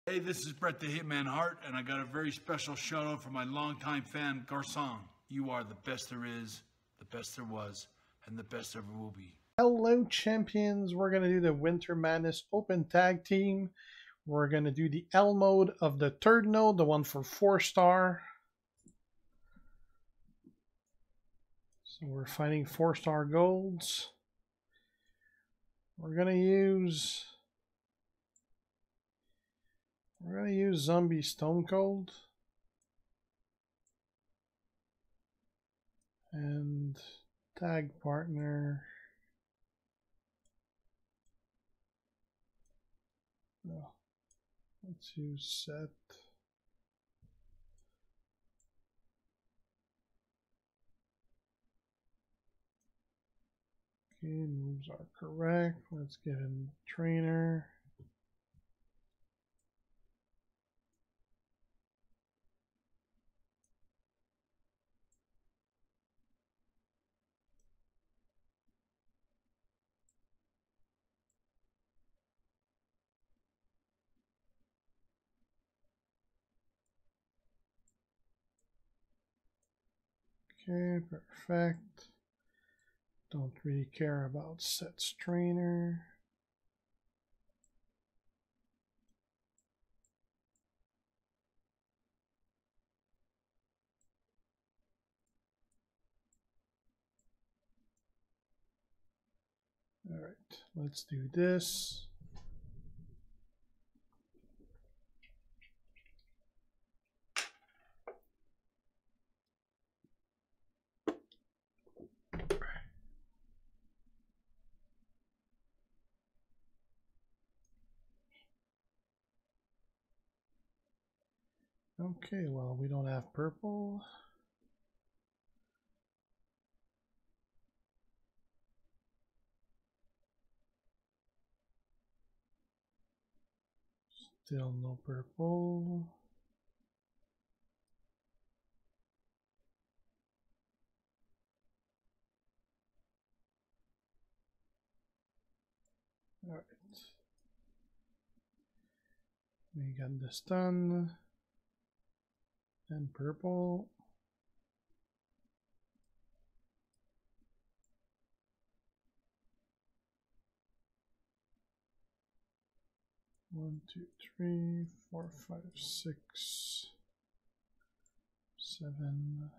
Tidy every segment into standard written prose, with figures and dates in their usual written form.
Hey, this is Brett the Hitman Hart, and I got a very special shout out for my longtime fan, Guersan. You are the best there is, the best there was, and the best ever will be. Hello, champions. We're going to do the Winter Madness Open Tag Team. We're going to do the L mode of the third node, the one for 4-star. So we're fighting 4-star golds. We're going to use Zombie Stone Cold and tag partner. No, let's use Set. Okay, moves are correct. Let's give him trainer. Okay, perfect. Don't really care about Set's trainer. All right, let's do this. Okay, well, we don't have purple. Still no purple. All right. We got this done. And purple. One, two, three, 4, 5, 6, 7.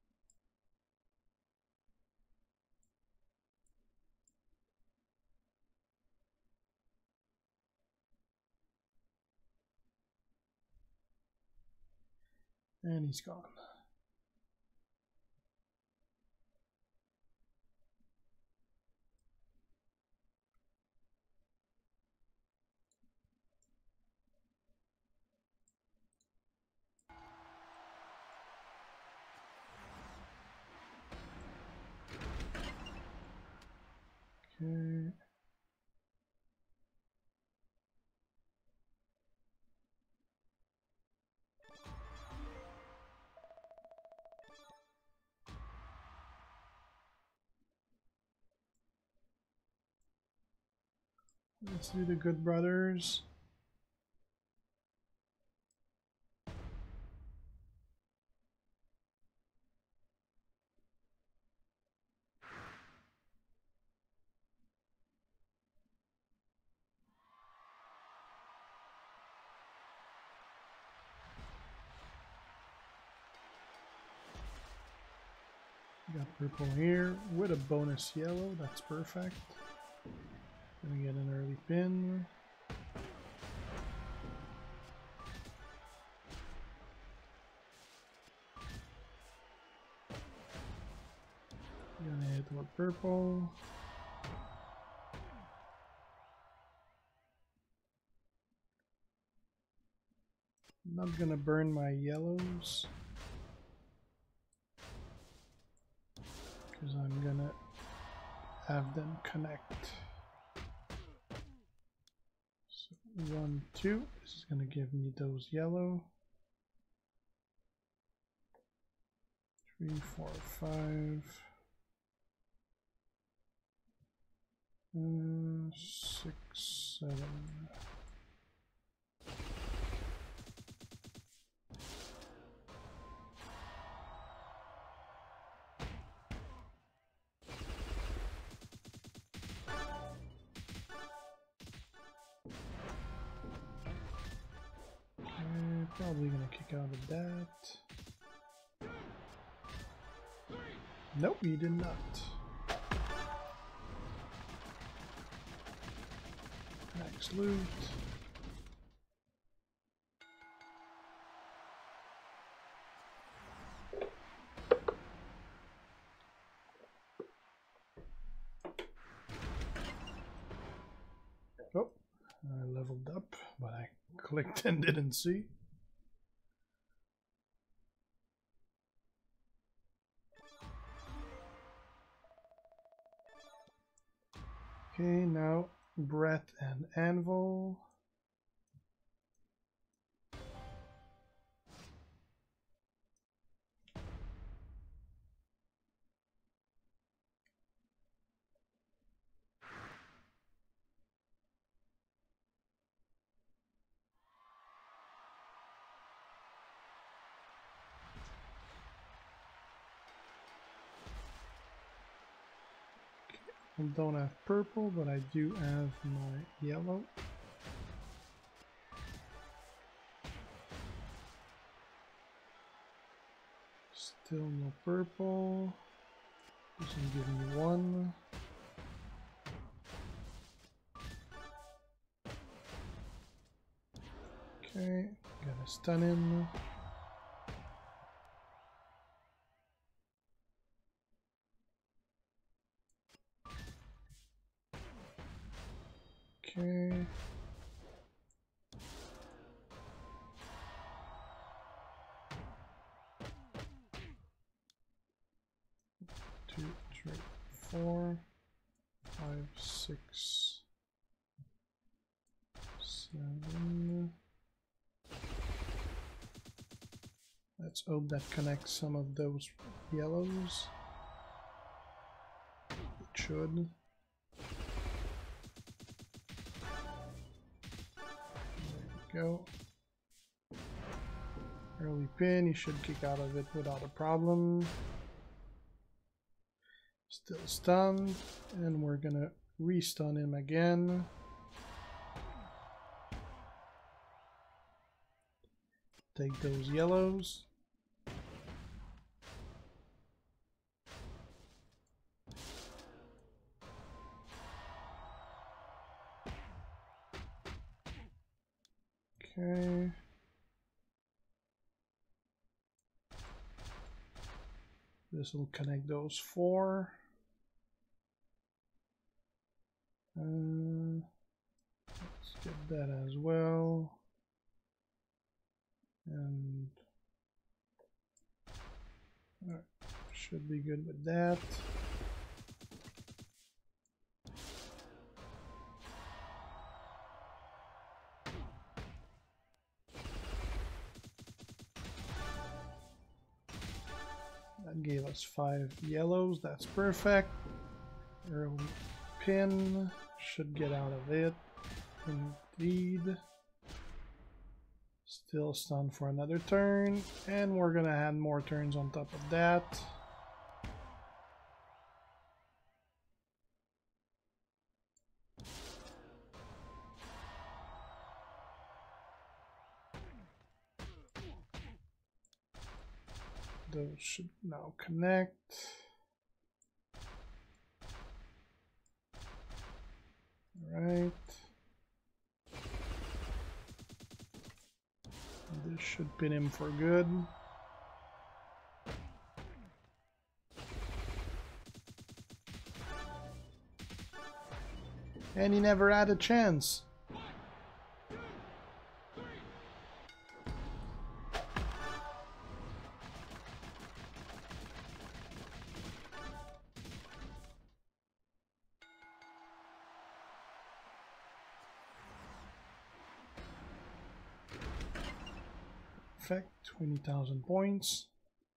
And he's gone. Okay. Let's do the Good Brothers. Got purple here with a bonus yellow. That's perfect. Gonna get an early pin. Gonna hit with purple. Not gonna burn my yellows because I'm gonna have them connect. So 1, 2. This is gonna give me those yellow. 3, 4, 5. 6, 7. Probably gonna kick out of that. Nope, he did not. Max loot. Oh, I leveled up, but I clicked and didn't see. Okay, now Brett and Anvil. I don't have purple, but I do have my yellow. Still no purple. Doesn't give me one. Okay, gotta stun him. Okay. Two, three, 4, 5, 6, 7. Let's hope that connects some of those yellows. It should. Go. Early pin, you should kick out of it without a problem. Still stunned, and we're gonna re-stun him again. Take those yellows. Okay. This will connect those 4. Let's get that as well. And alright, should be good with that. That gave us 5 yellows, that's perfect. Early pin, should get out of it. Indeed. Still stunned for another turn, and we're gonna add more turns on top of that. Those should now connect. All right. This should pin him for good. And he never had a chance. Perfect, 20,000 points.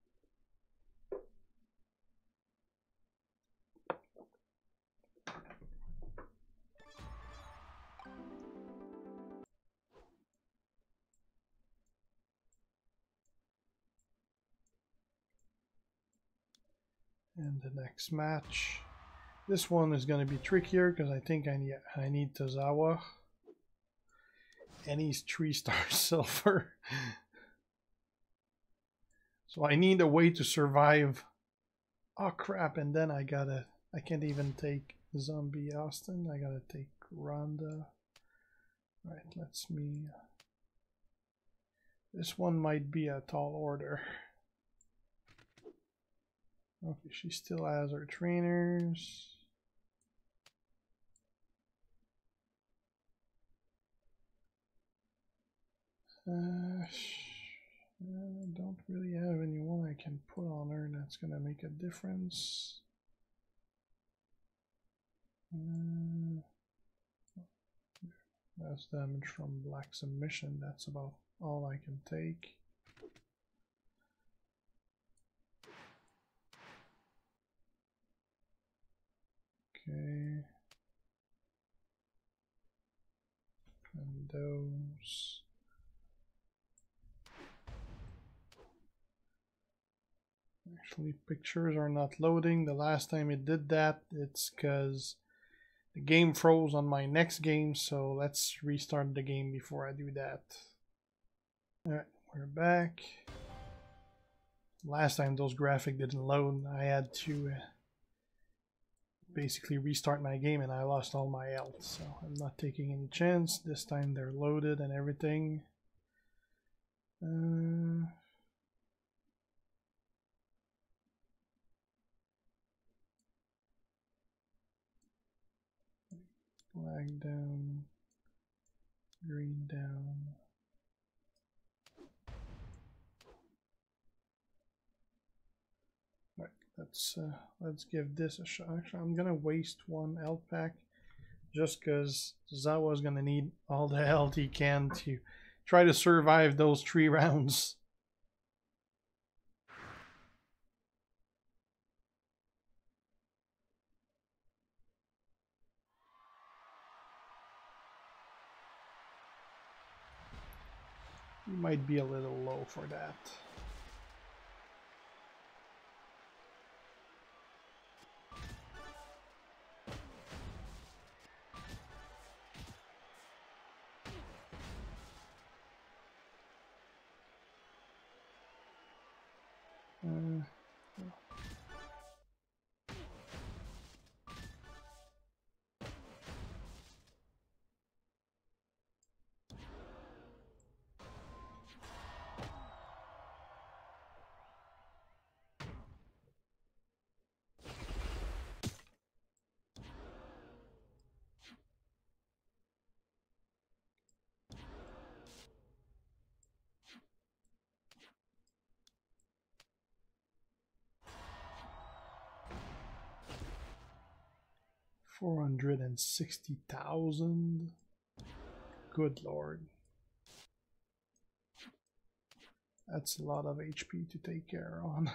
And the next match. This one is going to be trickier because I think I need Tozawa. And he's 3-star silver. So I need a way to survive. Oh crap, and then I can't even take Zombie Austin. I gotta take Rhonda. Right, this one might be a tall order. Okay, she still has her trainers. I don't really have anyone I can put on her that's gonna make a difference. That's damage from Black Submission. That's about all I can take. Okay. And those. Actually, pictures are not loading. The last time it did that, it's because the game froze on my next game, so let's restart the game before I do that. Alright, we're back. Last time those graphics didn't load, I had to basically restart my game and I lost all my health, so I'm not taking any chance. This time they're loaded and everything. Flag down, green down. Right, let's give this a shot. Actually, I'm gonna waste one health pack just because Zawa's gonna need all the health he can to try to survive those 3 rounds. You might be a little low for that. $460,000. Good lord. That's a lot of HP to take care on.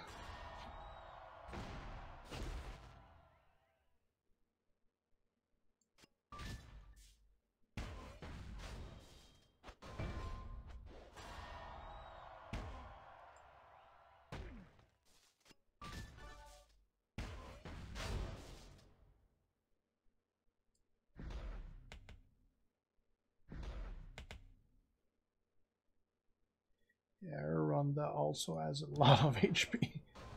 Yeah, Ronda also has a lot of HP.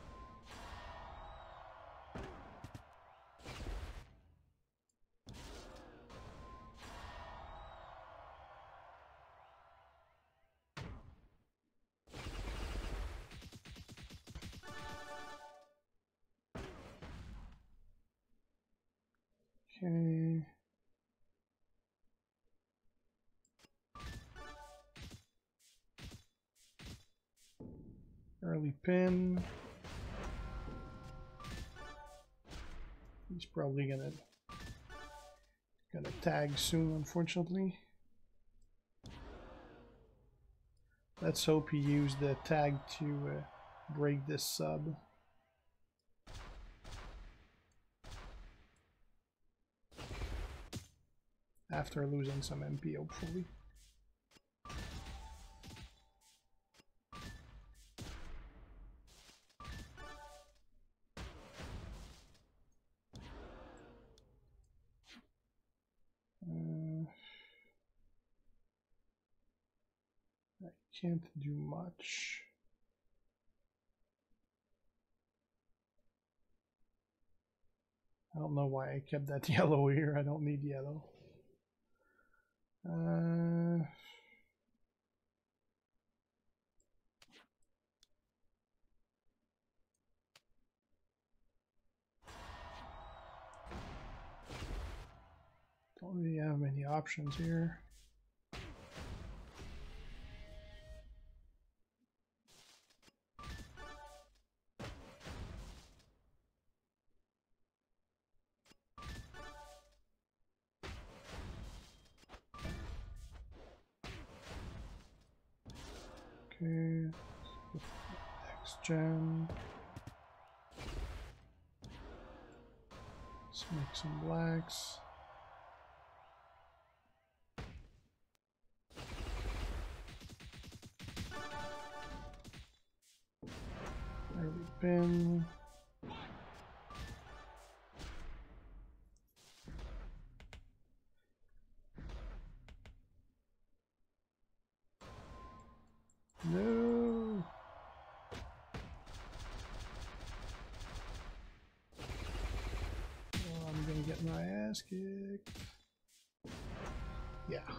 Okay. Early pin. He's probably gonna tag soon, unfortunately. Let's hope he used the tag to break this sub. After losing some MP, hopefully. I can't do much. I don't know why I kept that yellow here. I don't need yellow. Don't really have many options here. Okay, next gen. Let's make some blacks. There we've been. No. Oh, I'm gonna get my ass kicked. Yeah.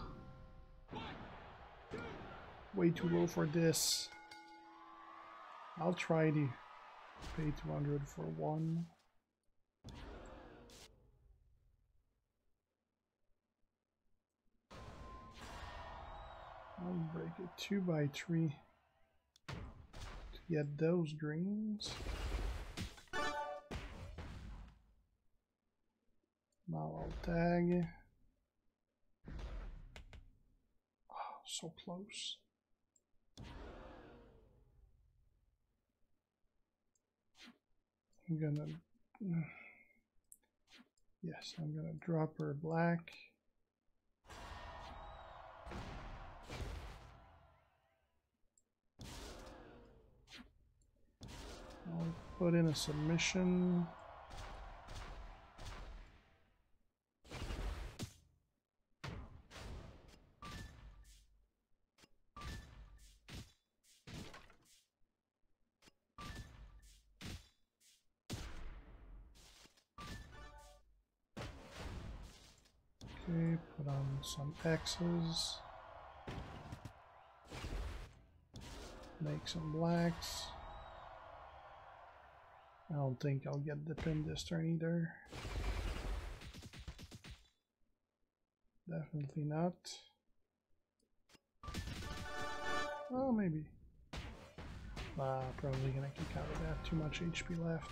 Way too low for this. I'll try to pay 200 for one. I'll break it 2 by 3 to get those greens. Now I'll tag. Oh, so close. I'm gonna, yes, I'm gonna drop her black. I'll put in a submission. Okay, put on some X's. Make some blacks. I don't think I'll get the pin this turn either. Definitely not. Oh, maybe. Probably gonna kick out of that. Too much HP left.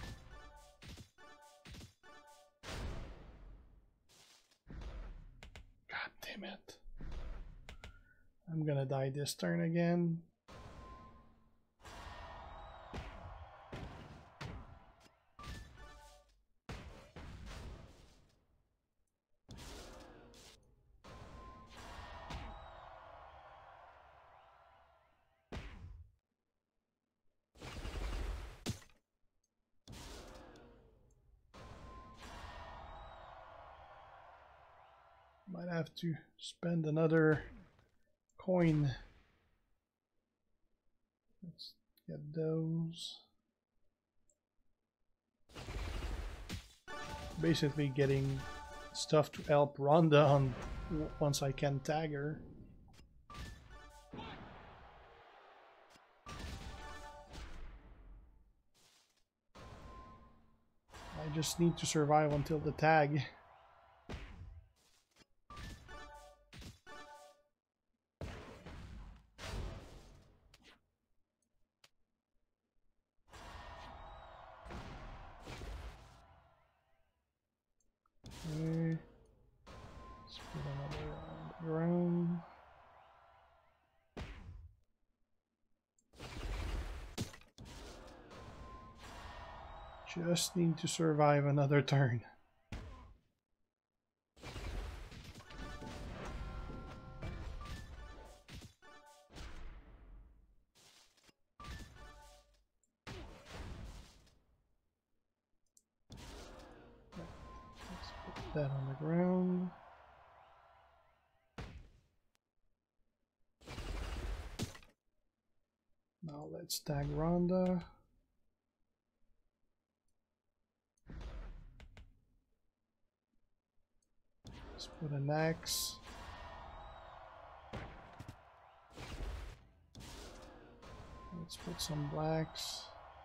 God damn it. I'm gonna die this turn again. Might have to spend another coin. Let's get those. Basically getting stuff to help Rhonda on once I can tag her. I just need to survive until the tag. Okay. Let's put another on the ground. Just need to survive another turn. Let's put that on the ground. Now let's tag Rhonda. Let's put an X. Let's put some blacks.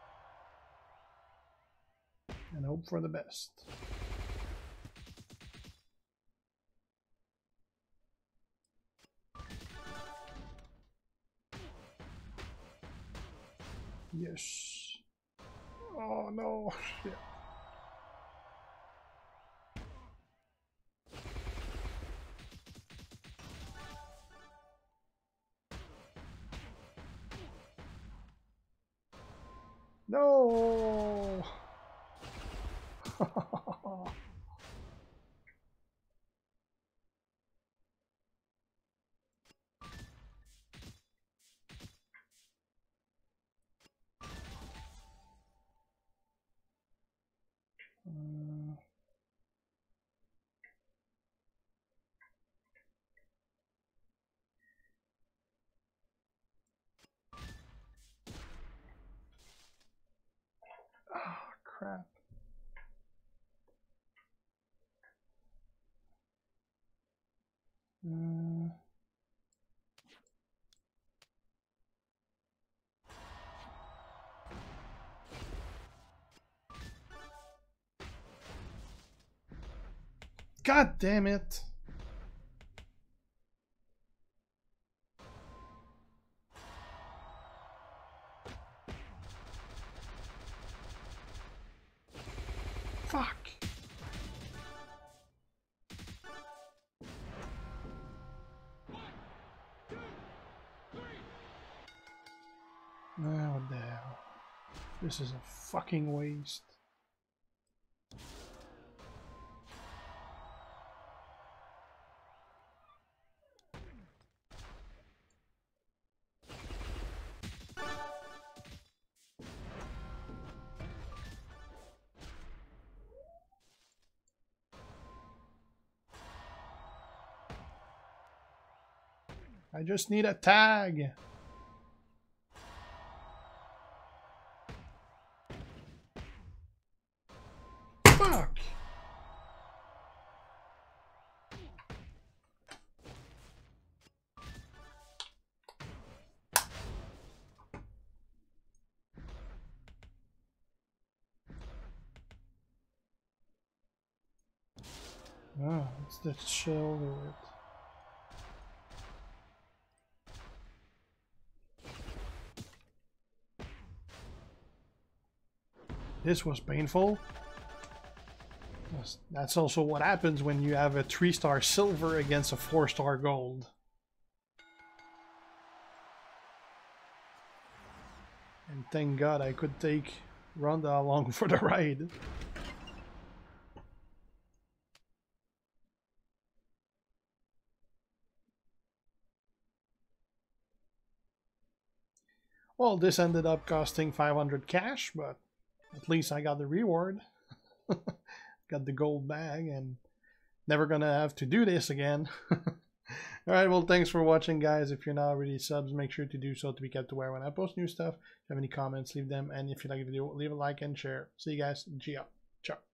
And hope for the best. Yes. Oh no, shit. No. Crap. God damn it. Fuck. Oh, what the hell? This is a fucking waste. I just need a tag. Fuck. Oh, it's the shell with it. This was painful. That's also what happens when you have a 3-star silver against a 4-star gold. And thank God I could take Rhonda along for the ride. Well, this ended up costing 500 cash, but at least I got the reward. Got the gold bag and never gonna have to do this again. Alright, well, thanks for watching, guys. If you're not already subs, make sure to do so to be kept aware when I post new stuff. If you have any comments, leave them. And if you like the video, leave a like and share. See you guys. G out. Ciao.